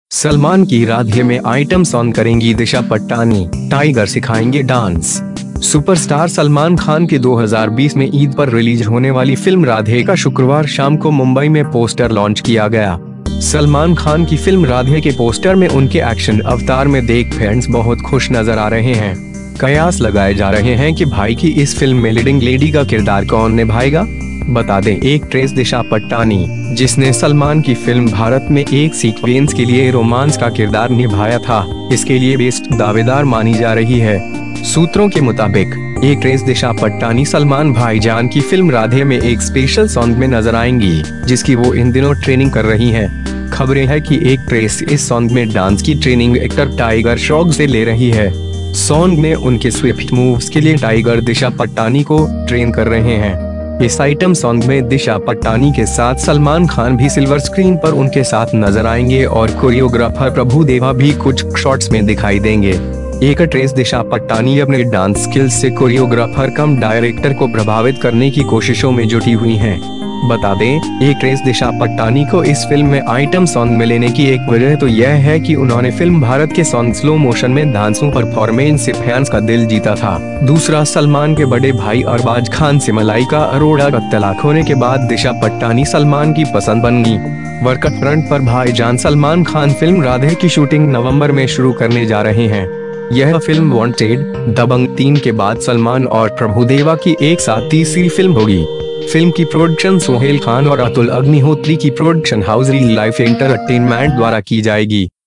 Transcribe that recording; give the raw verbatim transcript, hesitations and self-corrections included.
सलमान की राधे में item song करेंगी दिशा पटानी, टाइगर सिखाएंगे डांस। सुपरस्टार सलमान खान की दो हज़ार बीस में ईद पर रिलीज होने वाली फिल्म राधे का शुक्रवार शाम को मुंबई में पोस्टर लॉन्च किया गया। सलमान खान की फिल्म राधे के पोस्टर में उनके एक्शन अवतार में देख फैंस बहुत खुश नजर आ रहे हैं। कयास लगाए जा रहे हैं कि भाई की इस फिल्म में लीडिंग लेडी का किरदार कौन निभाएगा। बता दें, एक्ट्रेस दिशा पटानी, जिसने सलमान की फिल्म भारत में एक सीक्वेंस के लिए रोमांस का किरदार निभाया था, इसके लिए बेस्ट दावेदार मानी जा रही है। सूत्रों के मुताबिक एक्ट्रेस दिशा पटानी सलमान भाईजान की फिल्म राधे में एक स्पेशल सॉन्ग में नजर आएंगी, जिसकी वो इन दिनों ट्रेनिंग कर रही हैं। खबरें हैं कि एक्ट्रेस इस सॉन्ग में डांस की ट्रेनिंग एक्टर टाइगर श्रॉफ से ले रही है। सॉन्ग में उनके स्विफ्ट मूव्स के लिए टाइगर दिशा पटानी को ट्रेन कर रहे हैं। इस आइटम सॉन्ग में दिशा पटानी के साथ सलमान खान भी सिल्वर स्क्रीन पर उनके साथ नजर आएंगे और कोरियोग्राफर प्रभु देवा भी कुछ शॉट्स में दिखाई देंगे। एक्ट्रेस दिशा पटानी अपने डांस स्किल्स से कोरियोग्राफर कम डायरेक्टर को प्रभावित करने की कोशिशों में जुटी हुई हैं। बता दें, एक्ट्रेस दिशा पटानी को इस फिल्म में आइटम सॉन्ग में लेने की एक वजह तो यह है कि उन्होंने फिल्म भारत के सॉन्ग स्लो मोशन में डांसों परफॉर्मेंस से फैंस का दिल जीता था। दूसरा, सलमान के बड़े भाई अरबाज खान से मलाइका अरोड़ा का तलाक होने के बाद दिशा पटानी सलमान की पसंद बन गई। वर्क फ्रंट पर भाईजान सलमान खान फिल्म राधे की शूटिंग नवंबर में शुरू करने जा रहे हैं। यह फिल्म वांटेड, दबंग तीन के बाद सलमान और प्रभु देवा की एक साथ तीसरी फिल्म होगी। फिल्म की प्रोडक्शन सोहेल खान और अतुल अग्निहोत्री की production house real life entertainment द्वारा की जाएगी।